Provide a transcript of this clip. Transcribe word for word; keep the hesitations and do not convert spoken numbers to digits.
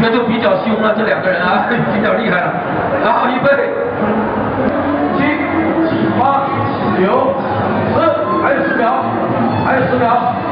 这就比较凶了，这两个人啊，比较厉害了。好，预备，七、八、九、十，还有十秒，还有十秒。